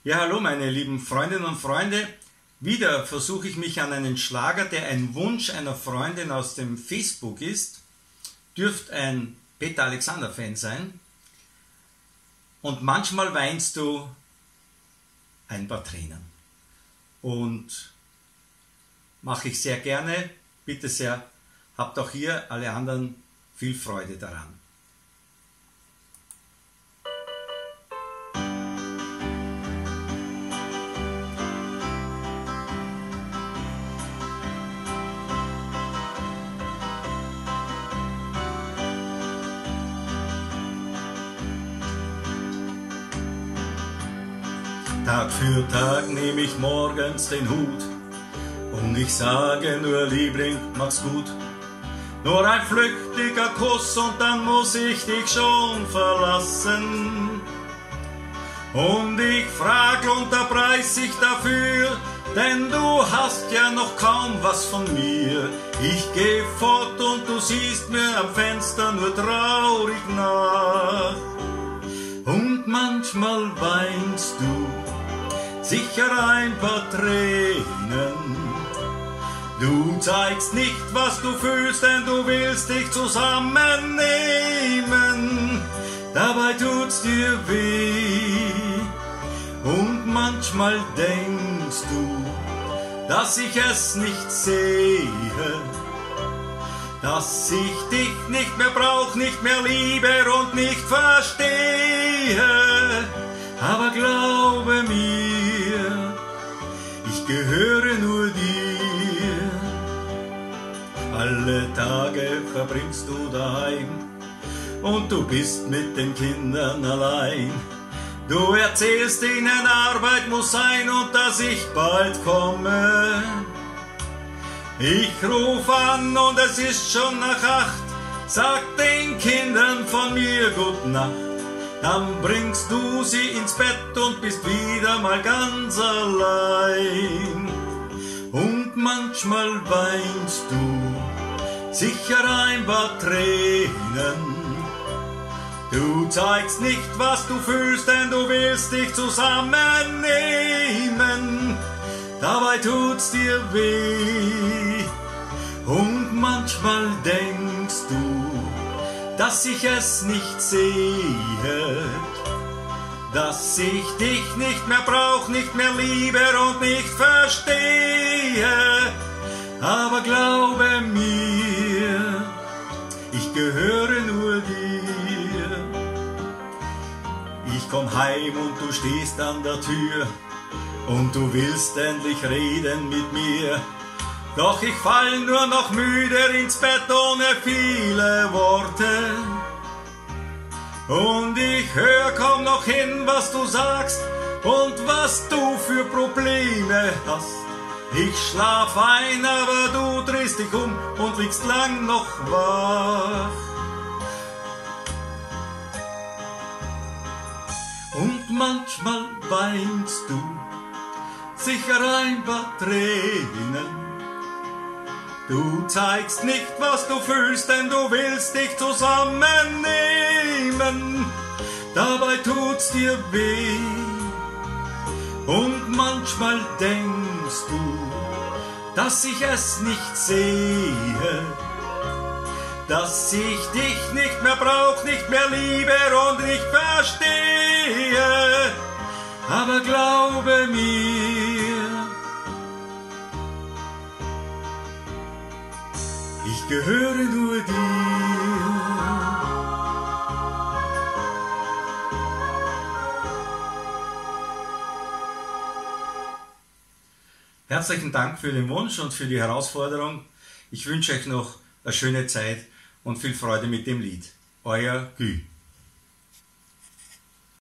Ja, hallo meine lieben Freundinnen und Freunde. Wieder versuche ich mich an einen Schlager, der ein Wunsch einer Freundin aus dem Facebook ist. Dürfte ein Peter Alexander-Fan sein. Und manchmal weinst du ein paar Tränen. Und mache ich sehr gerne. Bitte sehr, habt auch ihr, alle anderen, viel Freude daran. Tag für Tag nehme ich morgens den Hut und ich sage nur, Liebling, mach's gut. Nur ein flüchtiger Kuss und dann muss ich dich schon verlassen. Und ich frag, und da preis ich dafür, denn du hast ja noch kaum was von mir. Ich geh fort und du siehst mir am Fenster nur traurig nach. Und manchmal weinst du sicher ein paar Tränen. Du zeigst nicht, was du fühlst, denn du willst dich zusammennehmen. Dabei tut's dir weh. Und manchmal denkst du, dass ich es nicht sehe, dass ich dich nicht mehr brauch, nicht mehr liebe und nicht verstehe. Aber glaube mir, ich gehöre nur dir. Alle Tage verbringst du daheim und du bist mit den Kindern allein. Du erzählst ihnen, Arbeit muss sein und dass ich bald komme. Ich ruf an und es ist schon nach 8, sag den Kindern von mir Gute Nacht. Dann bringst du sie ins Bett und bist wieder mal ganz allein. Und manchmal weinst du sicher ein paar Tränen. Du zeigst nicht, was du fühlst, denn du willst dich zusammennehmen. Dabei tut's dir weh. Und manchmal denkst du, dass ich es nicht sehe, dass ich dich nicht mehr brauch, nicht mehr liebe und nicht verstehe. Aber glaube mir, ich gehöre nur dir. Ich komm heim und du stehst an der Tür und du willst endlich reden mit mir. Doch ich fall nur noch müde ins Bett ohne viele Worte. Und ich hör kaum noch hin, was du sagst und was du für Probleme hast. Ich schlaf ein, aber du drehst dich um und liegst lang noch wach. Und manchmal weinst du sicher ein paar Tränen. Du zeigst nicht, was du fühlst, denn du willst dich zusammennehmen. Dabei tut's dir weh. Und manchmal denkst du, dass ich es nicht sehe, dass ich dich nicht mehr brauch, nicht mehr liebe und nicht verstehe. Aber glaube mir, ich gehöre nur dir. Herzlichen Dank für den Wunsch und für die Herausforderung. Ich wünsche euch noch eine schöne Zeit und viel Freude mit dem Lied. Euer Gü.